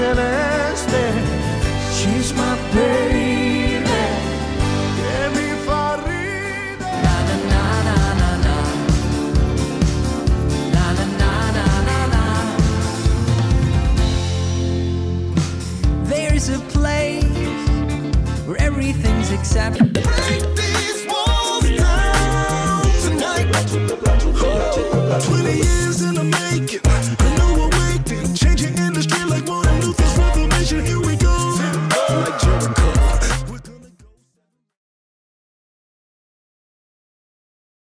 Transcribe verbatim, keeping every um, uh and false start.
celeste. She's my baby, che mi fa ridere. Na na na na na na na na na na. There's a place where everything's accepted. Break these walls down tonight. twenty years